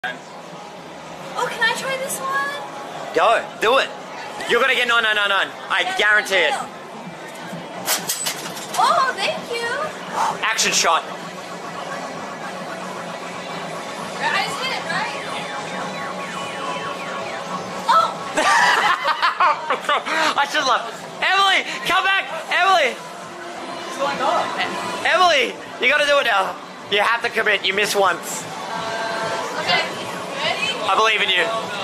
Oh, can I try this one? Go, do it. You're gonna get 999. I guarantee it. Oh, thank you. Action shot. I just hit it, right? Oh! I should love. Emily, come back, Emily. What's going on? Emily, you gotta do it now. You have to commit. You missed once. Okay, ready? I believe in you.